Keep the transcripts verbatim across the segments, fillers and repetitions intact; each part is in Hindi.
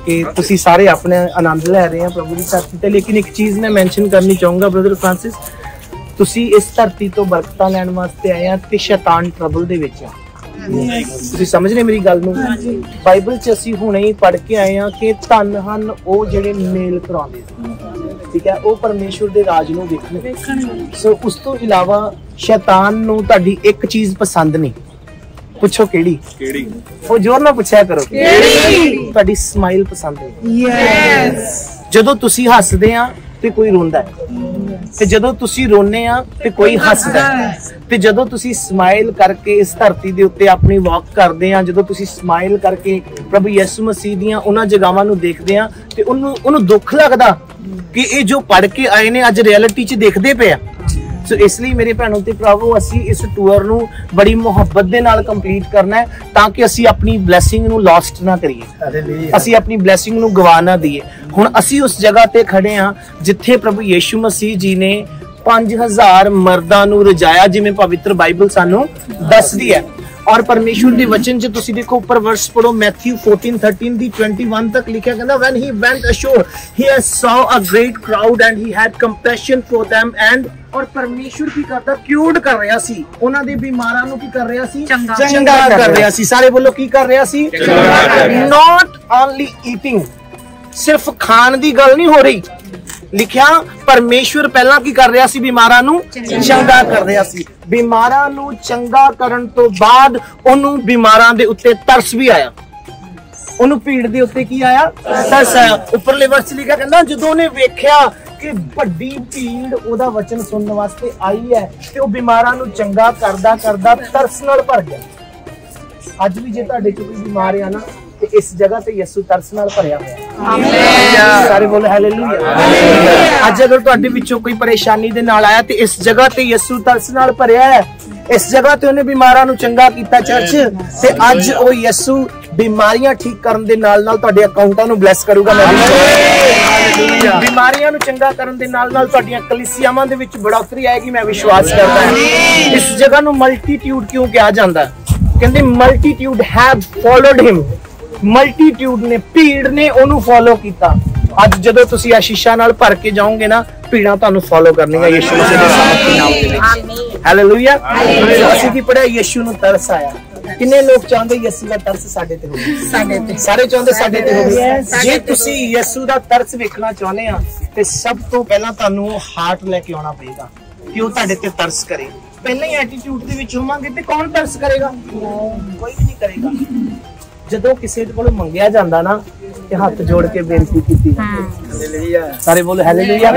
कि तुसी सारे अपने आनंद लै रहे हैं प्रभु की धरती ते। लेकिन एक चीज मैं मैंशन करनी चाहूंगा ब्रदर फ्रांसिस, तुसी इस धरती तो बरकतां लैण वास्ते आए हैं ते शैतान ट्रबल दे विच है। तुसी समझ रहे मेरी गल नूं? बाइबल च असीं हुणे ही पढ़ के आए हैं कि धन हन ओ जिहड़े मेल कराउंदे, ठीक है, ओ परमेश्वर दे राज नूं देखण। सो उस तो इलावा शैतान नूं तुहाडी एक चीज पसंद नहीं। पुछो केड़ी केड़ी? ओ जोर ना पुछया करो, केड़ी? तुहाडी स्माइल पसंद है। यस। जदों तुसी हसदे आ ते कोई रोंदा है, ते जदों तुसी रोने आ ते कोई हसदा है, ते जदों तुसी स्माइल करके इस धरती दे उत्ते अपनी वॉक करदे आ, जदों तुसी स्माइल करके प्रभु यीशु मसीह दियां उन्हां जगहावां नूं देखदे आ ते उन्नू उन्नू दुख लगदा कि ये जो पढ़ के आए ने अज रियलिटी च देखदे पे आ। सो इसलिए मेरे भैनों ते भरावो असी इस टूर नूं बड़ी मुहब्बत दे नाल कंप्लीट करना है ताकि असी अपनी ब्लैसिंग नूं लॉस्ट ना करिए, असी अपनी ब्लैसिंग नूं गवा ना दईए। हुण असी उस जगह ते खड़े हां जिथे प्रभु यीशु मसीह जी ने पांच हजार मर्दां नूं रजाया, जिवें पवित्र बाइबल सानू दसदी है। और परमेश्वर के वचन च तुसी देखो ऊपर वर्स पढ़ो, मैथ्यू फोर्टीन थर्टीन दी ट्वेंटी वन तक लिखा कहंदा, when he went ashore he saw a great crowd and he had compassion for them and और परमेश्वर की करदा क्यूर कर रहा सी, उन्हां दे बीमारां नूं की कर रहा सी, चंगा कर रहा सी। सारे बोलो की कर रहा सी? नॉट ओनली ईटिंग, सिर्फ खान दी गल नहीं हो रही। लिखिया परमेश्वर पहला की कर रहा सी? बीमारां नूं चंगा कर रहा सी। बीमारां नूं चंगा करन तो बाद ओनू बीमारां दे उत्ते तरस भी आया, ओनू भीड़ दे उत्ते की आया? तरस आया। उपरले वर्स लिखा कहंदा जदों ने वेख्या कि बड़ी भीड़ ओदा वचन सुनने वास्ते आई है ते ओ बीमारां नूं चंगा करदा करदा तरस नाल भर गया। अज भी जे तुहाडे च कोई बीमार है ना ते इस जगह ते यीशु तरस नाल भरिया होया। आमीन। सारे बोलो हालेलुया। अज अगर तुहाडे विचों कोई परेशानी दे नाल आया ते इस जगह ते यीशु तरस नाल भरिया है, इस जगह ते उन्हें बीमारां नूं चंगा कीता चर्च, ते अज ओ यीशु बीमारियां ठीक करन दे नाल नाल तुहाडे अकाउंटां नूं ब्लैस करूगा। हालेलुया। बीमारियां नूं चंगा करन दे नाल नाल तुहाडीआं कलीसियावां दे विच बढ़ोतरी आएगी, मैं विश्वास करदा हां। इस जगह नूं मल्टीट्यूड क्यों कहा जांदा है? कहंदे multitude have followed him, multitude ने भीड़ ने ओनू फॉलो किया। अज जदों तुसी आशीषां नाल भर के जाओगे ना, भीड़ां तुहानू फॉलो करनियां यीशु मसीह दे सामर्थी नाम दे विच। हालेलुया। असीं की पढ़िया यीशु नू तरस आया। किन्ने लोग चाहते यीशु दा तरस साडे ते होवे? साडे ते सारे चाहते साडे ते होवे। जे तुसी यीशु दा तरस वेखना चाहुंदे आ ते सब तो पहला तुहानू हार्ट लेके आउणा पएगा कि ओ तुहाडे ते तरस करे। पहले ही एटीट्यूड दे विच होवांगे ते कौन तरस करेगा? कोई भी नहीं करेगा। जदों किसी कोलों मंगिया जांदा ना ते हाथ जोड़ के बेनती कीती हालेलुया। सारे बोलो हालेलुया।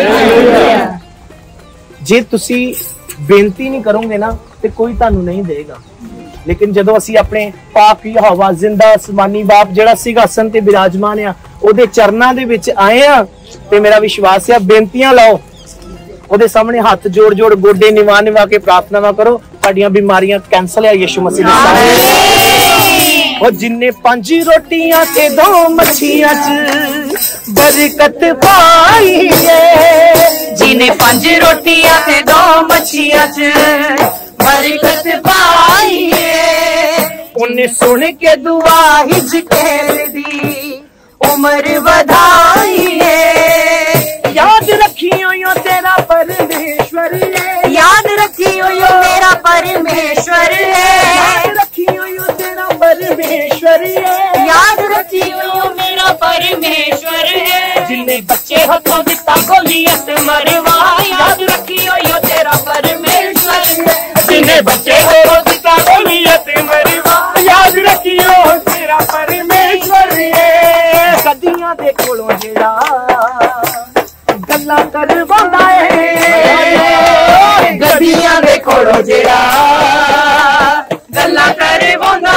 जे तुसी बेनती नहीं करोगे ना ते कोई तुहानू नहीं देगा। लेकिन जदों असी अपने पाक यहोवा जिंदा आसमानी बाप जिहड़ा सिंहासन ते विराजमान आ ओदे चरनां दे विच आए आ ते मेरा विश्वास है बेनतियां लाओ, ओदे सामने हाथ जोड़ जोड़ गोडे निवा निवा के प्रार्थनावां करो, तुहाडीआं बीमारियां कैंसल है यीशु मसीह दे नाम। और जिन्ने पांच रोटियां ते दो मच्छियां च बरकत पाई है, जिन्ने पांच रोटियां ते दो मच्छियां च बरकत पाई है, उन्हें सुन के दुआ हिचकेल दी उम्र वधाई है। याद रखियो यो तेरा परमेश्वर है, याद रखियो यो मेरा परमेश्वर है, याद रखियो यो तेरा परमेश्वर है, याद रखियो यो मेरा परमेश्वर है। जिन्ने बच्चे हथों दिता गोलियत मरवा, याद रखियो यो तेरा परमेश्वर है। जिन्ने बच्चे हथों दिता गोलियत मरवा, याद रखियो तेरा परमेश्वर है। गद्दियां दे कोलों जेड़ा गल्लां करवांदा है, गद्दियां दे कोलों जेड़ा गल्लां करवांदा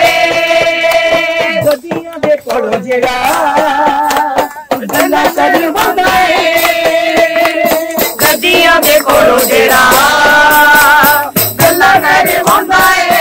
है, गद्दियां दे कोलों जेड़ा गल्लां करवांदा है, गद्दियां दे कोलों जेड़ा गल्लां करवांदा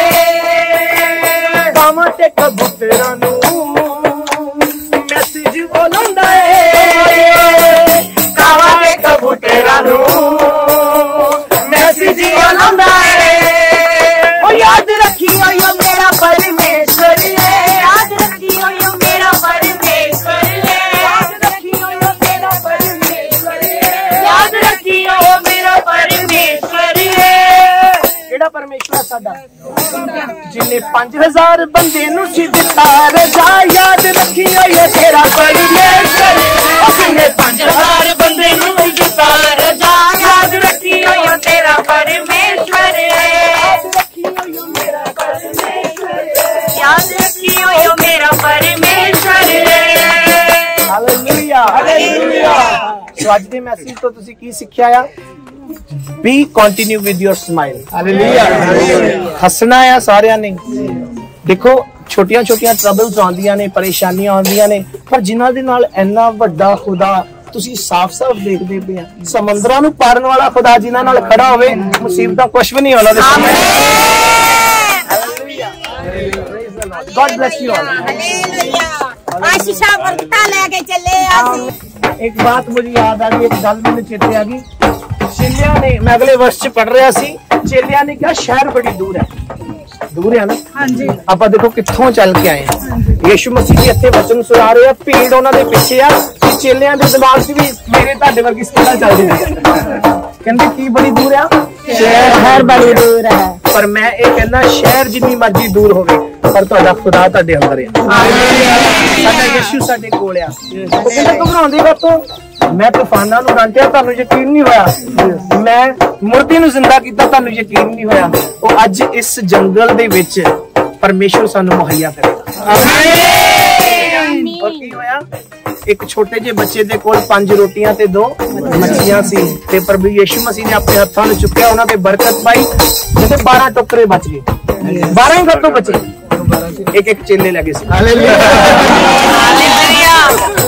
है। कावां ते कबूतरां नूं मैसेज बोलांदा है, कावां ते कबूतरां नूं मैसेज बोलांदा है। ओ याद रखियो यो मेरा परमेश्वर है, याद रखियो यो मेरा परमेश्वर जिन्हें पांच हजार बंदे नू सी दिता रजा याद रखियो ये तेरा परमेश्वर जिन्हें पांच हजार बंदे नू सी दिता रजा याद रखियो ये तेरा परमेश्वर याद रखियो यो मेरा परमेश्वर हालेलुया हालेलुया। सो आज दे मैसेज तो तुसी की सिक्ख्या आ be continue with your smile hallelujah. हसना है सारियां ने देखो छोटियां छोटियां ट्रबल्स आंदियां ने परेशानियां आंदियां ने पर जिन्हां दे नाल इन्ना वड्डा खुदा तुसी साफ साफ देखदे पे आ समंदरां नू पारन वाला खुदा जिन्हां नाल खड़ा होवे मुसीबतां कुछ भी नहीं होना दे hallelujah. God bless you all hallelujah. आशीषा बरकता लेके चले आसी। एक बात मुझे याद आ गई एक गल मैंने चेते आ गई चेलिया ने मैं अगले वर्ष च पढ़ रहा सी चेलिया ने कहा शहर बड़ी दूर है दूर है ना हाँ जी आप देखो कित्थों चल के आए हैं यीशु मसीह जी इत्थे वचन सुना रहे हैं भीड़ उन्हां दे पिछे आ चेलियां दे दिमाग च भी मेरे तुहाडे वर्गी स्किल्लां चलदी है कहंदे की बड़ी दूर है शहर बड़ी दूर है पर मैं ये कहना शहर जिन्नी मर्जी दूर होवे पर तुहाडा खुदा तुहाडे अंदर है साडा यीशु साडे कोल आ ਉਹ ਕਹਿੰਦੇ ਘਬਰਾਉਂਦੇ ਕਾਤੋਂ मैं तूफाना नूं डांटिया तुहानूं यकीन नहीं होया मैं मुर्दे नूं जिंदा कीता तुहानूं यकीन नहीं होया ਉਹ ਅੱਜ इस जंगल दे विच परमेश्वर सानूं मुहैया करेगा आमीन। और की होया एक छोटे जे बच्चे दे कोल पांच रोटियां ते दो मछलियां सी ते प्रभु यीशु मसीह ने अपने हत्थां नूं चुक्या उन्हां ते बरकत पाई ते बारह टोकरे बच गए बारह ही कतों बचे एक एक चेले लगे सी hallelujah hallelujah.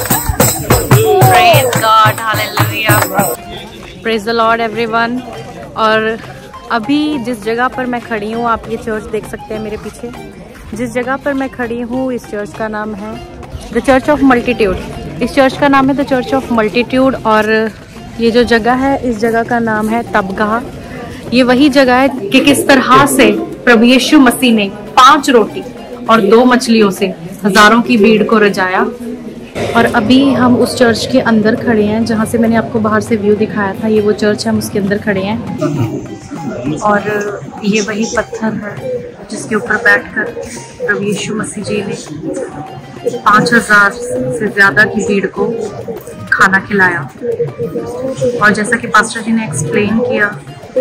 Praise God, Hallelujah. Praise the Lord, everyone. और अभी जिस जगह पर मैं खड़ी हूँ आप ये चर्च देख सकते हैं मेरे पीछे जिस जगह पर मैं खड़ी हूँ इस चर्च का नाम है द चर्च ऑफ मल्टीट्यूड। इस चर्च का नाम है द चर्च ऑफ मल्टीट्यूड और ये जो जगह है इस जगह का नाम है तबगाह। ये वही जगह है कि किस तरह से प्रभु यीशु मसीह ने पांच रोटी और दो मछलियों से हजारों की भीड़ को रजाया। और अभी हम उस चर्च के अंदर खड़े हैं जहाँ से मैंने आपको बाहर से व्यू दिखाया था ये वो चर्च है हम उसके अंदर खड़े हैं और ये वही पत्थर है जिसके ऊपर बैठकर प्रभु यीशु मसीह जी ने पाँच हजार से ज़्यादा की भीड़ को खाना खिलाया। और जैसा कि पास्टर जी ने एक्सप्लेन किया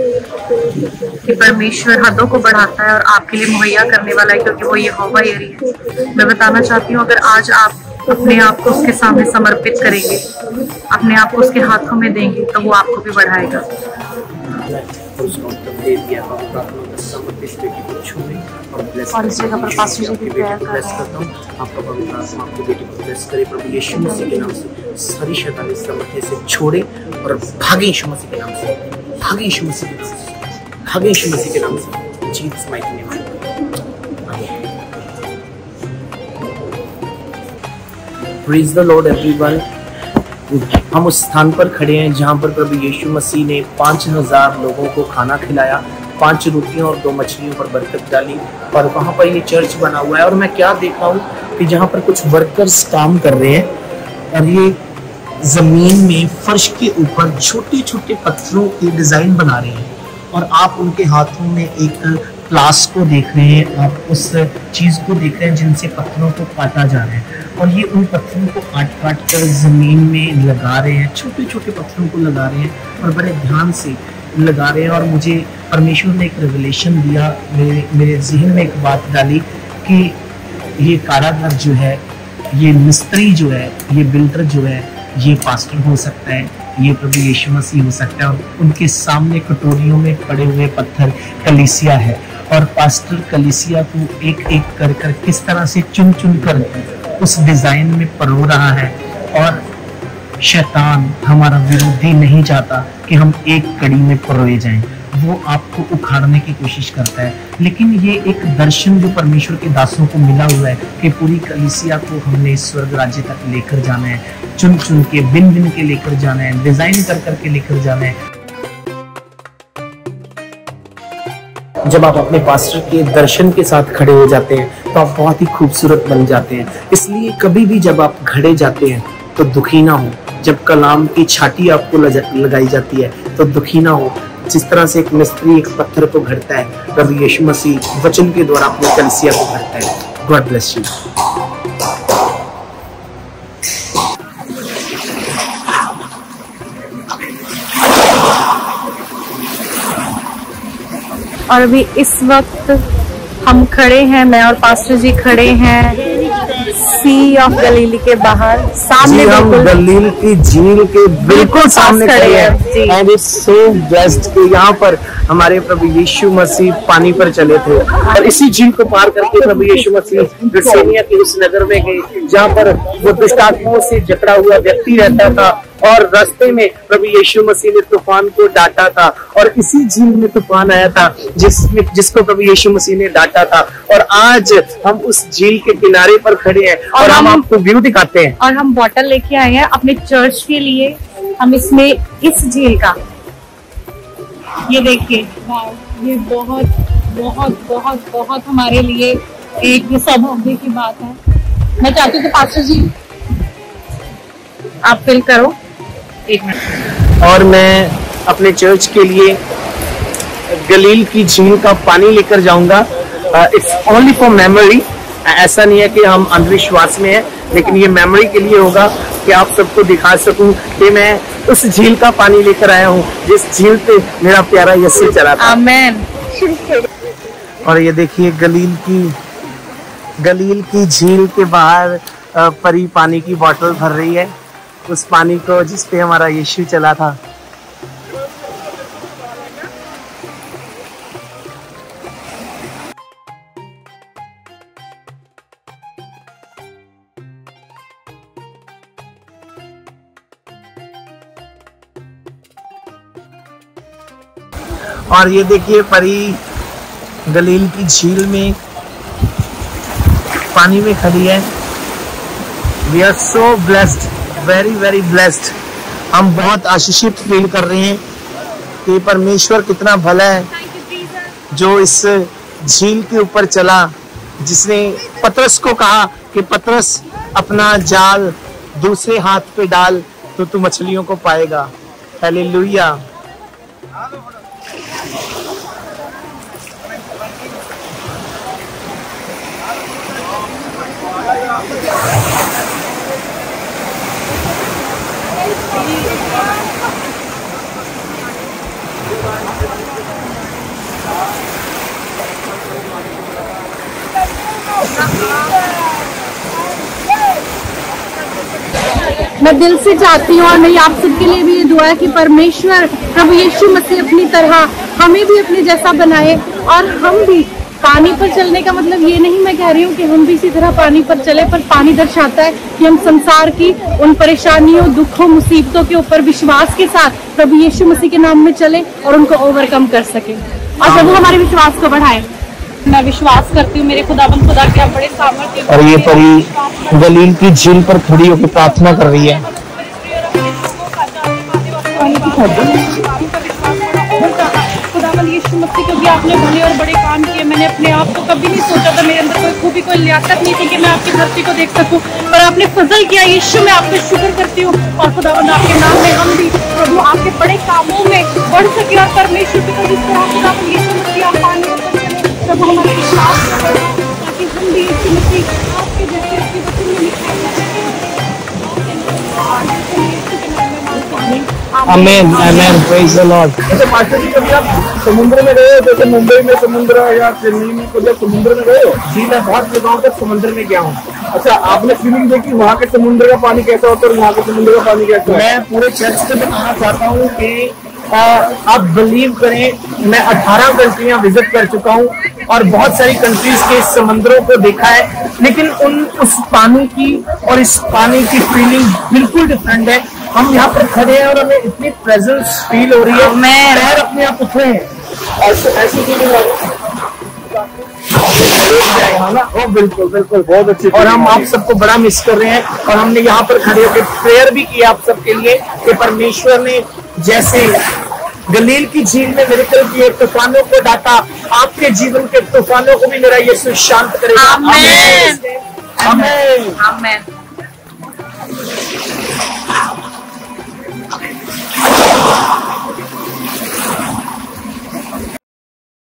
कि परमेश्वर हदों को बढ़ाता है और आपके लिए मुहैया करने वाला है क्योंकि वो यहोवा यरी है। मैं बताना चाहती हूँ अगर आज आप अपने आप को उसके सामने समर्पित करेंगे अपने आप को उसके हाथों में देंगे तो वो आपको भी बढ़ाएगा। और इस जगह पर पास्टर जी भी प्रेयर कर रहे हैं आपका पवित्र आत्मा आपकी बेटी को ब्लेस करे प्रभु यीशु मसीह के नाम से सारी शैतानी इस मध्य से छोड़े और भागे यीशु मसीह के नाम से भागे यीशु मसीह के नाम से भागे यीशु मसीह के नाम से Jesus mighty name. Praise the Lord everyone. हम उस स्थान पर खड़े हैं जहां पर प्रभु यीशु मसीह ने पाँच हजार लोगों को खाना खिलाया पांच रोटियों और दो मछलियों पर बरकत डाली और वहां पर ये चर्च बना हुआ है। और मैं क्या देख रहा हूँ कि जहां पर कुछ वर्कर्स काम कर रहे हैं और ये जमीन में फर्श के ऊपर छोटे छोटे पत्थरों की डिजाइन बना रहे हैं और आप उनके हाथों में एक प्लास को देख रहे हैं आप उस चीज को देख रहे हैं जिनसे पत्थरों को काटा जा रहा है और ये उन पत्थरों को काट काट कर जमीन में लगा रहे हैं छोटे छोटे पत्थरों को लगा रहे हैं और बड़े ध्यान से लगा रहे हैं। और मुझे परमेश्वर ने एक रेवलेशन दिया मेरे मेरे जहन में एक बात डाली कि ये कारागर जो है ये मिस्त्री जो है ये बिल्डर जो है ये पास्टर हो सकता है ये प्रभु यीशु मसीह हो सकता है और उनके सामने कटोरियों में पड़े हुए पत्थर कलीसिया है और पास्टर कलीसिया को एक एक कर कर किस तरह से चुन चुन कर उस डिजाइन में परो रहा है। और शैतान हमारा विरोधी नहीं चाहता कि हम एक कड़ी में परोए जाएं, वो आपको उखाड़ने की कोशिश करता है। लेकिन ये एक दर्शन जो परमेश्वर के दासों को मिला हुआ है कि पूरी कलीसिया को हमने स्वर्ग राज्य तक लेकर जाना है, चुन चुन के बिन बिन के लेकर जाना है, डिजाइन कर करके लेकर जाना है। जब आप अपने पास्टर के दर्शन के साथ खड़े हो जाते हैं तो आप बहुत ही खूबसूरत बन जाते हैं। इसलिए कभी भी जब आप खड़े जाते हैं तो दुखी ना हो। जब कलाम की छाती आपको लगाई जाती है तो दुखी ना हो। जिस तरह से एक मिस्त्री एक पत्थर को घड़ता है, प्रभु यीशु मसीह वचन के द्वारा अपनी कलीसिया को घड़ता है। God bless you. और अभी इस वक्त हम खड़े हैं, मैं और पास्टर जी खड़े हैं सी ऑफ गलीली के बाहर, सामने हम गलील की झील के बिल्कुल सामने खड़े हैं। एंड इट्स सो ब्लेस्ड कि यहाँ पर हमारे प्रभु यीशु मसीह पानी पर चले थे और इसी झील को पार करके प्रभु यीशु मसीह गतसेमनिया के उस नगर में गए जहाँ पर वो दुष्ट आत्माओं से जकड़ा हुआ व्यक्ति रहता था और रास्ते में प्रभु यीशु मसीह ने तूफान को डांटा था और इसी झील में तूफान आया था जिसमें जिसको प्रभु यीशु मसीह ने डांटा था। और आज हम उस झील के किनारे पर खड़े हैं और, और हम आपको व्यू दिखाते हैं और हम बॉटल लेके आए हैं अपने चर्च के लिए। हम इसमें इस झील का ये देखिए, ये बहुत बहुत बहुत बहुत हमारे लिए एक सौभाग्य की बात है। मैं चाहती हूँ कि पास्टर जी आप फिल करो एक मिनट। और मैं अपने चर्च के लिए गलील की झील का पानी लेकर जाऊंगा। It's only for memory. ऐसा नहीं है कि हम अंधविश्वास में हैं, लेकिन ये मेमोरी के लिए होगा कि आप सबको दिखा सकूं कि मैं उस झील का पानी लेकर आया हूँ जिस झील पे मेरा प्यारा यीशु चला था। आमीन। और ये देखिए गलील की गलील की झील के बाहर परी पानी की बोतल भर रही है, उस पानी को जिस पे हमारा यीशु चला था। और ये देखिए परी गलील की झील में पानी में खड़ी है। We are so blessed, very very blessed. हम बहुत आशीषित फील कर रहे हैं कि परमेश्वर कितना भला है जो इस झील के ऊपर चला, जिसने पतरस को कहा कि पतरस अपना जाल दूसरे हाथ पे डाल तो तू मछलियों को पाएगा। हालेलुया। मैं दिल से चाहती हूँ और मेरी आप सबके लिए भी ये दुआ है कि परमेश्वर प्रभु यीशु मसीह अपनी तरह हमें भी अपने जैसा बनाए और हम भी पानी पर चलने का मतलब ये नहीं मैं कह रही हूँ कि हम भी इसी तरह पानी पर चले, पर पानी दर्शाता है कि हम संसार की उन परेशानियों, दुखों, मुसीबतों के ऊपर विश्वास के साथ प्रभु यीशु मसीह के नाम में चले और उनको ओवरकम कर सके और प्रभु हमारे विश्वास को बढ़ाए। मैं विश्वास करती हूँ मेरे खुदाबंद खुदा के आप बड़े सामर्थ्य। और ये परी गलील की झील पर खड़ी होकर प्रार्थना कर रही है। खुदावंद यीशु मसीह को भी आपने भले और बड़े काम किए। मैंने अपने आप को कभी नहीं सोचा था, मेरे अंदर कोई खूबी कोई लियाकत नहीं थी कि मैं आपकी धरती को देख सकूं, पर आपने फजल किया। यीशु मैं आपका शुक्र करती हूँ और खुदावंद आपके नाम में हम भी प्रभु आपके बड़े कामों में बढ़ सके और परमेश्वर की जिस तरह खुदावंद यीशु मसीह आप पानी प्रभु हमारे विश्वास ताकि हम भी यीशु मसीह आपके जैसे आपके वचन में लिखा है। Amen amen, praise the Lord. अच्छा मास्टर जी, कभी आप समुद्र में गए हो? जैसे मुंबई में समुद्र या चेन्नई में कभी समुद्र में गए हो? जी मैं बहुत जगहों तक समुद्र में गया हूँ। अच्छा, आपने फीलिंग देखी वहाँ के समुद्र का पानी कैसा होता है और यहाँ के समुद्र का पानी कैसा है? मैं पूरे चर्च से बताना चाहता हूँ कि आप बिलीव करें, मैं अठारह कंट्रियां विजिट कर चुका हूँ और बहुत सारी कंट्रीज के समंदरों को देखा है, लेकिन उन उस पानी की और इस पानी की फीलिंग बिल्कुल डिफरेंट है। हम यहाँ पर खड़े हैं और हमें इतनी प्रेजेंस फील हो रही है, मैं पैर अपने आप उठे हैं, ऐसी फीलिंग हो रही है। बिल्कुल बिल्कुल, बहुत अच्छी। और हम आप सबको बड़ा मिस कर रहे हैं और हमने यहाँ पर खड़े होकर प्रेयर भी किया आप सबके लिए कि परमेश्वर ने जैसे गलील की झील में मिरेकल किए, तूफानों को डांटा, आपके जीवन के तूफानों को भी मेरा यीशु शांत करेगा। आमीन आमीन आमीन।